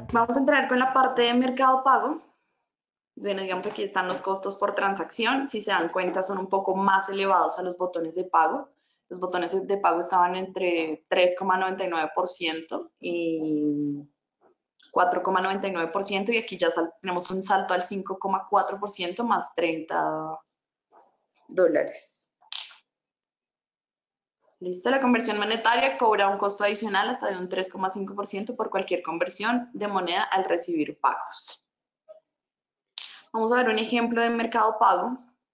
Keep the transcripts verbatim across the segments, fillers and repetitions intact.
Vamos a entrar con la parte de Mercado Pago. Bueno, digamos aquí están los costos por transacción. Si se dan cuenta, son un poco más elevados a los botones de pago. Los botones de pago estaban entre tres coma noventa y nueve por ciento y cuatro coma noventa y nueve por ciento y aquí ya tenemos un salto al cinco coma cuatro por ciento más treinta dólares. Listo, la conversión monetaria cobra un costo adicional hasta de un tres coma cinco por ciento por cualquier conversión de moneda al recibir pagos. Vamos a ver un ejemplo de Mercado Pago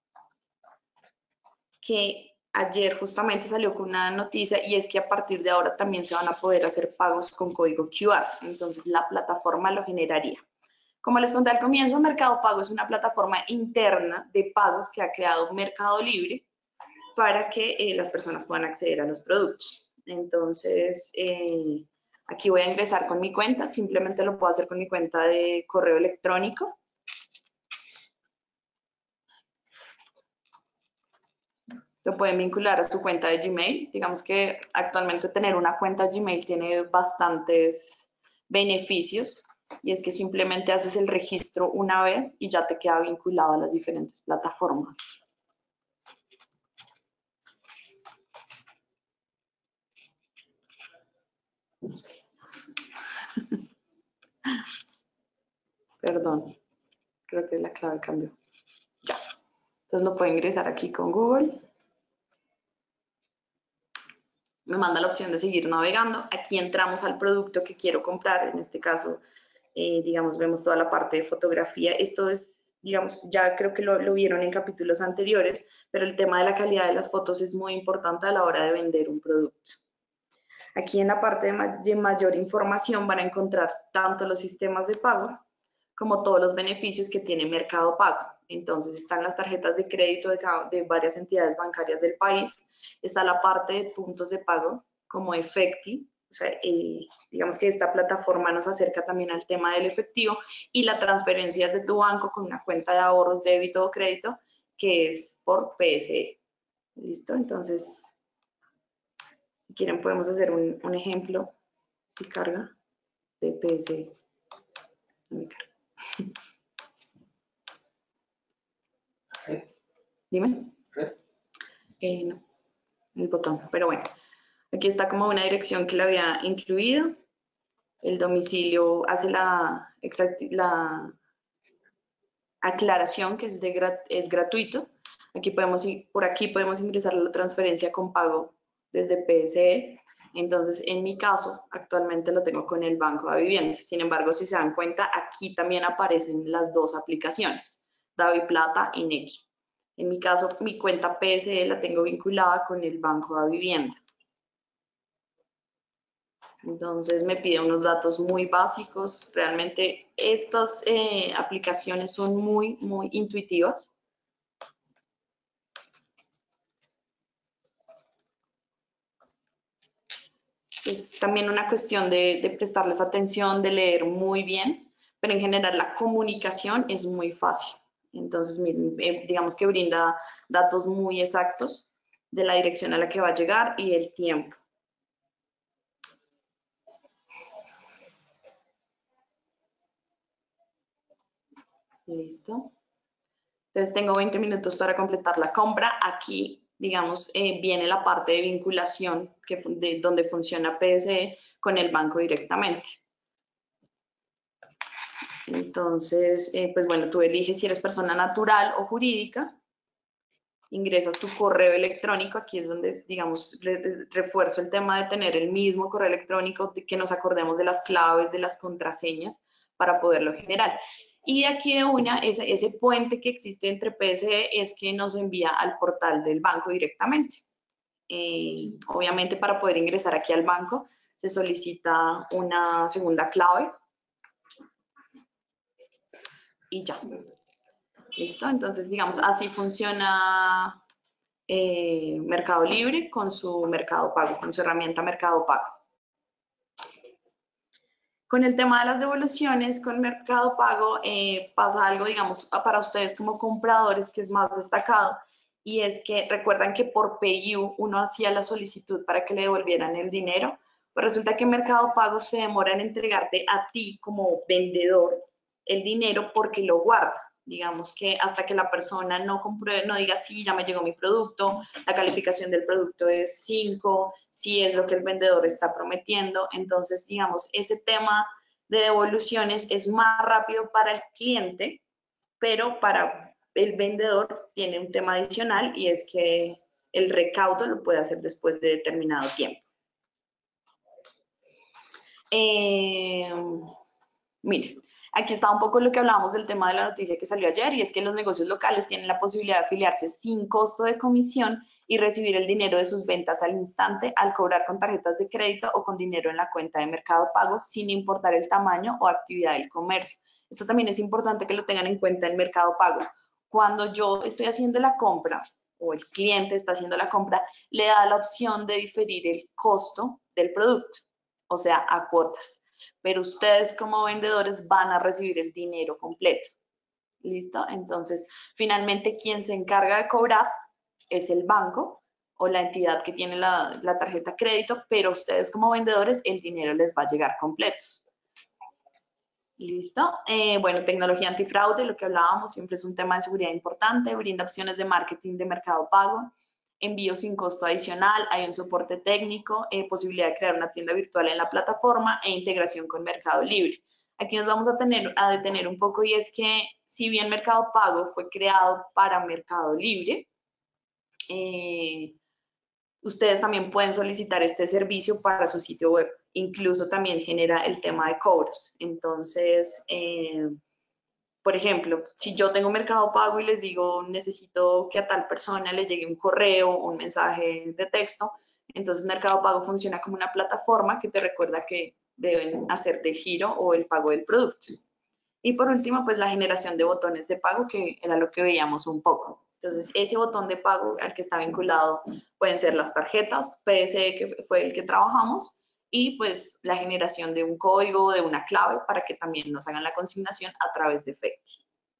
que ayer justamente salió con una noticia y es que a partir de ahora también se van a poder hacer pagos con código Q R. Entonces la plataforma lo generaría. Como les conté al comienzo, Mercado Pago es una plataforma interna de pagos que ha creado Mercado Libre para que eh, las personas puedan acceder a los productos. Entonces, eh, aquí voy a ingresar con mi cuenta, simplemente lo puedo hacer con mi cuenta de correo electrónico. Lo pueden vincular a su cuenta de Gmail. Digamos que actualmente tener una cuenta Gmail tiene bastantes beneficios y es que simplemente haces el registro una vez y ya te queda vinculado a las diferentes plataformas. Perdón, creo que la clave cambió. Ya. Entonces lo puedo ingresar aquí con Google. Me manda la opción de seguir navegando. Aquí entramos al producto que quiero comprar. En este caso, eh, digamos, vemos toda la parte de fotografía. Esto es, digamos, ya creo que lo, lo vieron en capítulos anteriores, pero el tema de la calidad de las fotos es muy importante a la hora de vender un producto. Aquí en la parte de, ma de mayor información van a encontrar tanto los sistemas de pago como todos los beneficios que tiene Mercado Pago. Entonces están las tarjetas de crédito de, de varias entidades bancarias del país, está la parte de puntos de pago como Efecti, o sea, eh, digamos que esta plataforma nos acerca también al tema del efectivo y la transferencia de tu banco con una cuenta de ahorros, débito o crédito, que es por P S E. ¿Listo? Entonces, si quieren podemos hacer un, un ejemplo, si carga, de P S E. No me carga. Dime. Eh, no, el botón, pero bueno. Aquí está como una dirección que le había incluido. El domicilio hace la, la aclaración que es, de, es gratuito. Aquí podemos, por aquí podemos ingresar la transferencia con pago desde P S E. Entonces, en mi caso, actualmente lo tengo con el Banco de Vivienda. Sin embargo, si se dan cuenta, aquí también aparecen las dos aplicaciones, DaviPlata y Nequi. En mi caso, mi cuenta P S E la tengo vinculada con el Banco de Vivienda. Entonces me pide unos datos muy básicos. Realmente estas eh, aplicaciones son muy, muy intuitivas. Es también una cuestión de, de prestarles atención, de leer muy bien, pero en general la comunicación es muy fácil. Entonces, digamos que brinda datos muy exactos de la dirección a la que va a llegar y el tiempo. Listo. Entonces tengo veinte minutos para completar la compra. Aquí, digamos, eh, viene la parte de vinculación que, de, donde funciona P S E con el banco directamente. Entonces, eh, pues bueno, tú eliges si eres persona natural o jurídica, ingresas tu correo electrónico, aquí es donde, digamos, re, refuerzo el tema de tener el mismo correo electrónico, de que nos acordemos de las claves, de las contraseñas para poderlo generar. Y de aquí de una, ese, ese puente que existe entre P S E es que nos envía al portal del banco directamente. Eh, obviamente para poder ingresar aquí al banco se solicita una segunda clave y ya. ¿Listo? Entonces, digamos, así funciona eh, Mercado Libre con su Mercado Pago, con su herramienta Mercado Pago. Con el tema de las devoluciones, con Mercado Pago eh, pasa algo, digamos, para ustedes como compradores que es más destacado, y es que recuerdan que por PayU uno hacía la solicitud para que le devolvieran el dinero. Pues resulta que Mercado Pago se demora en entregarte a ti como vendedor el dinero porque lo guarda. Digamos que hasta que la persona no compruebe, no diga sí, ya me llegó mi producto, la calificación del producto es cinco, si es lo que el vendedor está prometiendo. Entonces, digamos, ese tema de devoluciones es más rápido para el cliente, pero para el vendedor tiene un tema adicional y es que el recaudo lo puede hacer después de determinado tiempo. Eh, mire, aquí está un poco lo que hablábamos del tema de la noticia que salió ayer, y es que los negocios locales tienen la posibilidad de afiliarse sin costo de comisión y recibir el dinero de sus ventas al instante al cobrar con tarjetas de crédito o con dinero en la cuenta de Mercado Pago, sin importar el tamaño o actividad del comercio. Esto también es importante que lo tengan en cuenta en Mercado Pago. Cuando yo estoy haciendo la compra o el cliente está haciendo la compra, le da la opción de diferir el costo del producto, o sea, a cuotas. Pero ustedes como vendedores van a recibir el dinero completo. ¿Listo? Entonces, finalmente, quien se encarga de cobrar es el banco o la entidad que tiene la, la tarjeta crédito, pero ustedes como vendedores el dinero les va a llegar completos. ¿Listo? Eh, bueno, tecnología antifraude, lo que hablábamos, siempre es un tema de seguridad importante, brinda opciones de marketing de Mercado Pago, envío sin costo adicional, hay un soporte técnico, eh, posibilidad de crear una tienda virtual en la plataforma e integración con Mercado Libre. Aquí nos vamos a, tener, a detener un poco, y es que si bien Mercado Pago fue creado para Mercado Libre, eh, ustedes también pueden solicitar este servicio para su sitio web. Incluso también genera el tema de cobros. Entonces, eh, por ejemplo, si yo tengo Mercado Pago y les digo necesito que a tal persona le llegue un correo o un mensaje de texto, entonces Mercado Pago funciona como una plataforma que te recuerda que deben hacerte el giro o el pago del producto. Y por último, pues la generación de botones de pago, que era lo que veíamos un poco. Entonces, ese botón de pago al que está vinculado pueden ser las tarjetas P S E, que fue el que trabajamos, y pues la generación de un código, de una clave, para que también nos hagan la consignación a través de Efecti.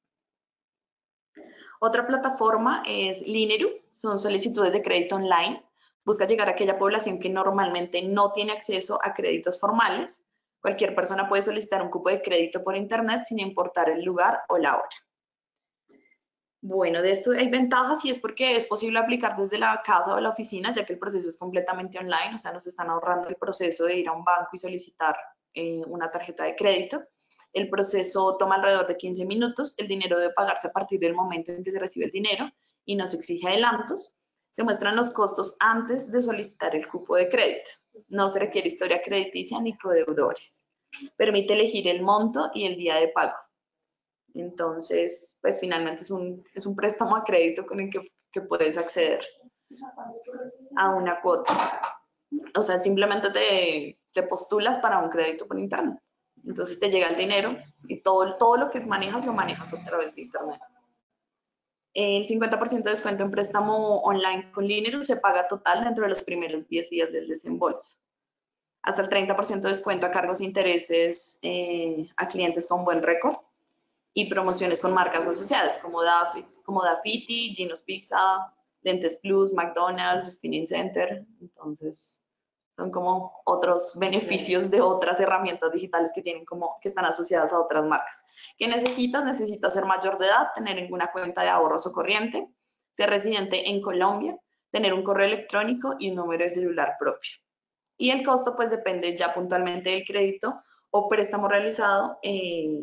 Otra plataforma es Lineru, son solicitudes de crédito online. Busca llegar a aquella población que normalmente no tiene acceso a créditos formales. Cualquier persona puede solicitar un cupo de crédito por internet sin importar el lugar o la hora. Bueno, de esto hay ventajas, y es porque es posible aplicar desde la casa o la oficina, ya que el proceso es completamente online, o sea, nos están ahorrando el proceso de ir a un banco y solicitar eh, una tarjeta de crédito. El proceso toma alrededor de quince minutos, el dinero debe pagarse a partir del momento en que se recibe el dinero y no se exige adelantos. Se muestran los costos antes de solicitar el cupo de crédito. No se requiere historia crediticia ni codeudores. Permite elegir el monto y el día de pago. Entonces, pues finalmente es un, es un préstamo a crédito con el que, que puedes acceder a una cuota. O sea, simplemente te, te postulas para un crédito por internet. Entonces te llega el dinero y todo, todo lo que manejas lo manejas a través de internet. El cincuenta por ciento de descuento en préstamo online con Lineru se paga total dentro de los primeros diez días del desembolso. Hasta el treinta por ciento de descuento a cargos e intereses eh, a clientes con buen récord. Y promociones con marcas asociadas como, Daf como Dafiti, Gino's Pizza, Lentes Plus, McDonald's, Spinning Center. Entonces, son como otros beneficios de otras herramientas digitales que tienen como que están asociadas a otras marcas. ¿Qué necesitas? Necesitas ser mayor de edad, tener ninguna cuenta de ahorros o corriente, ser residente en Colombia, tener un correo electrónico y un número de celular propio. Y el costo pues depende ya puntualmente del crédito o préstamo realizado eh,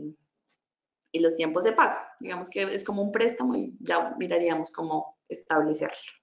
y los tiempos de pago. Digamos que es como un préstamo y ya miraríamos cómo establecerlo.